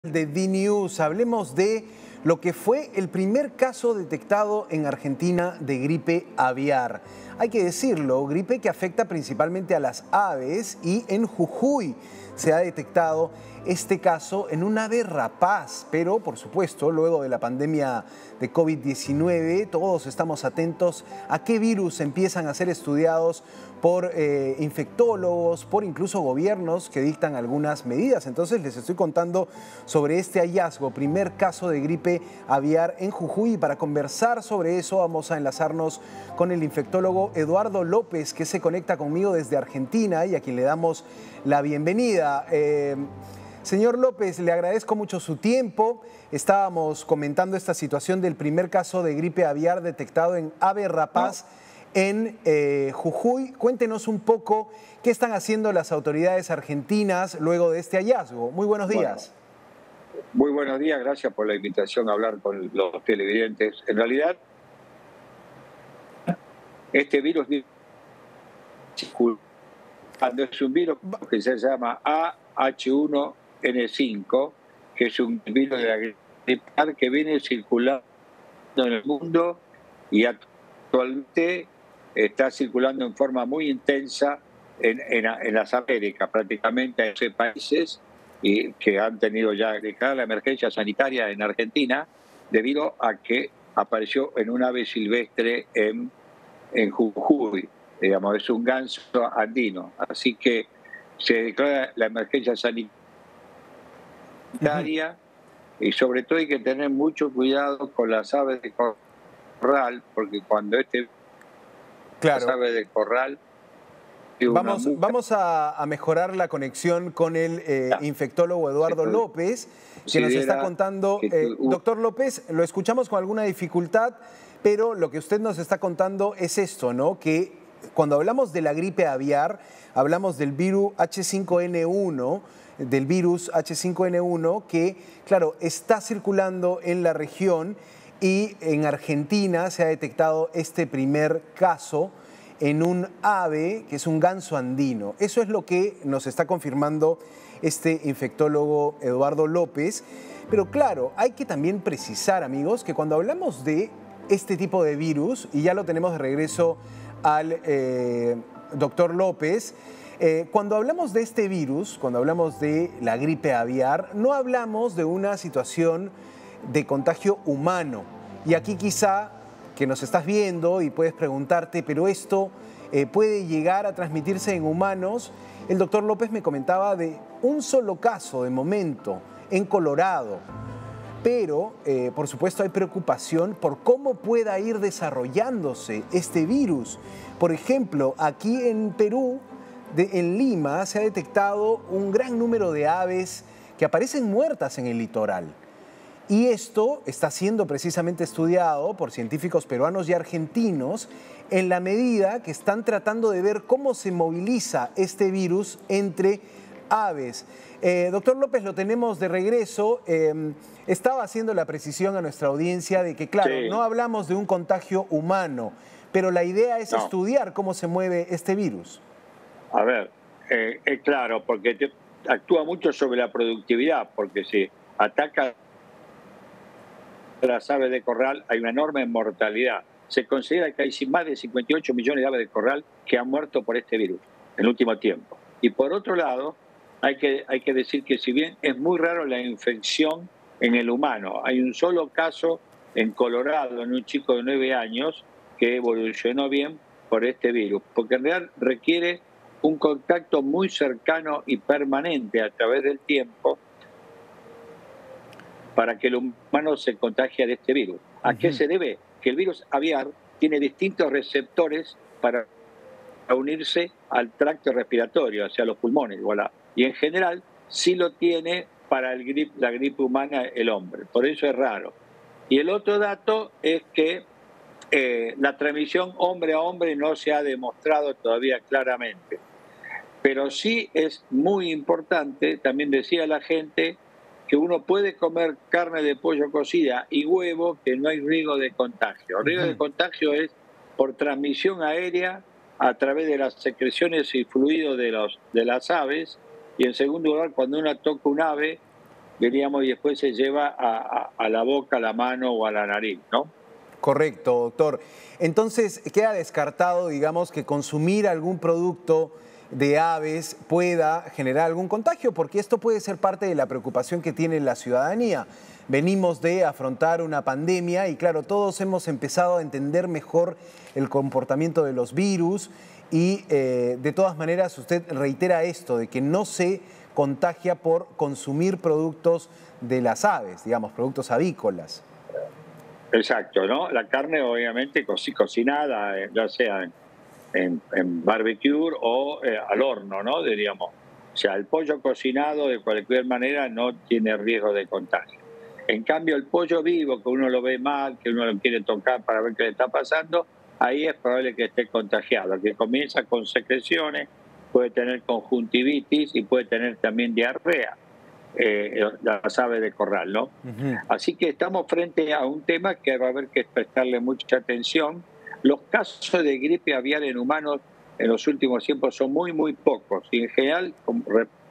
De DNews, hablemos de lo que fue el primer caso detectado en Argentina de gripe aviar. Hay que decirlo, gripe que afecta principalmente a las aves, y en Jujuy se ha detectado este caso en un ave rapaz. Pero, por supuesto, luego de la pandemia de COVID-19, todos estamos atentos a qué virus empiezan a ser estudiados por infectólogos, por incluso gobiernos que dictan algunas medidas. Entonces les estoy contando sobre este hallazgo, primer caso de gripe aviar en Jujuy. Y para conversar sobre eso vamos a enlazarnos con el infectólogo Eduardo López, que se conecta conmigo desde Argentina y a quien le damos la bienvenida. Señor López, le agradezco mucho su tiempo. Estábamos comentando esta situación del primer caso de gripe aviar detectado en ave rapaz en Jujuy. Cuéntenos un poco qué están haciendo las autoridades argentinas luego de este hallazgo. Muy buenos días. Bueno, muy buenos días, gracias por la invitación a hablar con los televidentes. En realidad, este virus es un virus que se llama AH1N5, que es un virus de la gripe que viene circulando en el mundo y actualmente está circulando en forma muy intensa en las Américas, prácticamente en 11 países, y que han tenido ya declarada la emergencia sanitaria en Argentina debido a que apareció en un ave silvestre en Jujuy. Digamos, es un ganso andino, así que se declara la emergencia sanitaria. Y sobre todo hay que tener mucho cuidado con las aves de corral, porque cuando las aves de corral... Vamos a mejorar la conexión con el infectólogo Eduardo López, que nos está contando. Doctor López, lo escuchamos con alguna dificultad, pero lo que usted nos está contando es esto, ¿no? Que cuando hablamos de la gripe aviar, hablamos del virus H5N1, que, claro, está circulando en la región, y en Argentina se ha detectado este primer caso en un ave que es un ganso andino. Eso es lo que nos está confirmando este infectólogo Eduardo López. Pero claro, hay que también precisar, amigos, que cuando hablamos de este tipo de virus, y ya lo tenemos de regreso al doctor López, cuando hablamos de este virus, cuando hablamos de la gripe aviar, no hablamos de una situación de contagio humano. Y aquí quizá que nos estás viendo y puedes preguntarte, pero esto puede llegar a transmitirse en humanos. El doctor López me comentaba de un solo caso de momento en Colorado, pero por supuesto hay preocupación por cómo pueda ir desarrollándose este virus. Por ejemplo, aquí en Perú, en Lima, se ha detectado un gran número de aves que aparecen muertas en el litoral. Y esto está siendo precisamente estudiado por científicos peruanos y argentinos en la medida que están tratando de ver cómo se moviliza este virus entre aves. Doctor López, lo tenemos de regreso. Estaba haciendo la precisión a nuestra audiencia de que, claro, no hablamos de un contagio humano, pero la idea es estudiar cómo se mueve este virus. A ver, claro, porque actúa mucho sobre la productividad, porque si ataca las aves de corral hay una enorme mortalidad. Se considera que hay más de 58 millones de aves de corral que han muerto por este virus en el último tiempo. Y por otro lado, hay que decir que si bien es muy raro la infección en el humano, hay un solo caso en Colorado, en un chico de 9 años, que evolucionó bien por este virus, porque en realidad requiere un contacto muy cercano y permanente a través del tiempo para que el humano se contagie de este virus. ¿A qué se debe? Que el virus aviar tiene distintos receptores para unirse al tracto respiratorio, hacia los pulmones, voilà. Y en general sí lo tiene para la gripe humana el hombre, por eso es raro. Y el otro dato es que la transmisión hombre a hombre no se ha demostrado todavía claramente. Pero sí es muy importante, también decía la gente, que uno puede comer carne de pollo cocida y huevo, que no hay riesgo de contagio. El riesgo de contagio es por transmisión aérea a través de las secreciones y fluidos de las aves, y en segundo lugar, cuando uno toca un ave diríamos, y después se lleva a la boca, a la mano o a la nariz, ¿no? Correcto, doctor. Entonces, queda descartado, digamos, que consumir algún producto de aves pueda generar algún contagio, porque esto puede ser parte de la preocupación que tiene la ciudadanía. Venimos de afrontar una pandemia y claro, todos hemos empezado a entender mejor el comportamiento de los virus y de todas maneras usted reitera esto, de que no se contagia por consumir productos de las aves, digamos, productos avícolas. Exacto, ¿no? La carne obviamente cocinada, ya sea en barbecue o al horno, ¿no? Diríamos. O sea, el pollo cocinado de cualquier manera no tiene riesgo de contagio. En cambio, el pollo vivo, que uno lo ve mal, que uno lo quiere tocar para ver qué le está pasando, ahí es probable que esté contagiado. El que comienza con secreciones puede tener conjuntivitis y puede tener también diarrea. Las aves de corral, ¿no? Así que estamos frente a un tema que va a haber que prestarle mucha atención. Los casos de gripe aviar en humanos en los últimos tiempos son muy, muy pocos y en general, como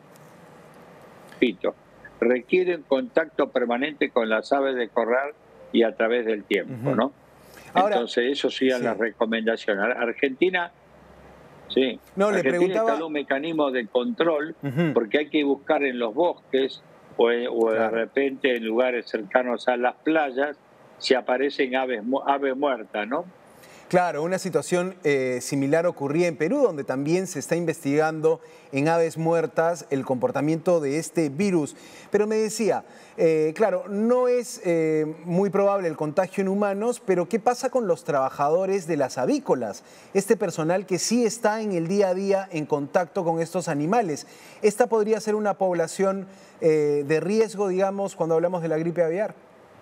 repito, requieren contacto permanente con las aves de corral y a través del tiempo, ¿no? Ahora, entonces, eso serían las recomendaciones. Argentina... Sí, no, le preguntaba... instaló un mecanismo de control porque hay que buscar en los bosques o de repente en lugares cercanos a las playas si aparecen aves muertas, ¿no? Claro, una situación similar ocurría en Perú, donde también se está investigando en aves muertas el comportamiento de este virus. Pero me decía, claro, no es muy probable el contagio en humanos, pero ¿qué pasa con los trabajadores de las avícolas? Este personal que sí está en el día a día en contacto con estos animales. ¿Esta podría ser una población de riesgo, digamos, cuando hablamos de la gripe aviar?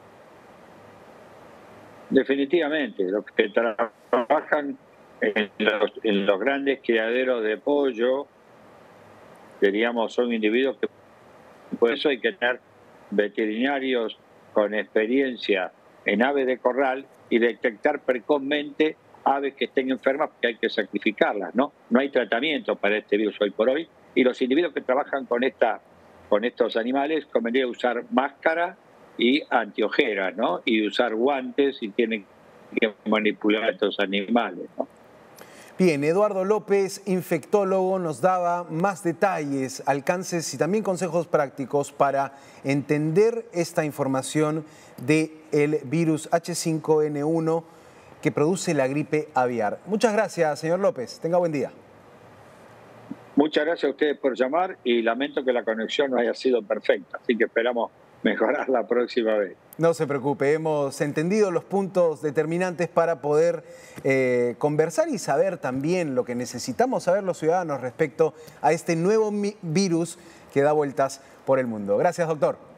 Definitivamente, los que trabajan en los grandes criaderos de pollo, diríamos, son individuos que por eso hay que tener veterinarios con experiencia en aves de corral y detectar precozmente aves que estén enfermas porque hay que sacrificarlas, ¿no? No hay tratamiento para este virus hoy por hoy y los individuos que trabajan con estos animales convendría usar máscara y antiojeras, ¿no? Y usar guantes si tienen que manipular a estos animales, ¿no? Bien, Eduardo López, infectólogo, nos daba más detalles, alcances y también consejos prácticos para entender esta información del virus H5N1 que produce la gripe aviar. Muchas gracias, señor López. Tenga buen día. Muchas gracias a ustedes por llamar y lamento que la conexión no haya sido perfecta, así que esperamos mejorar la próxima vez. No se preocupe, hemos entendido los puntos determinantes para poder conversar y saber también lo que necesitamos saber los ciudadanos respecto a este nuevo virus que da vueltas por el mundo. Gracias, doctor.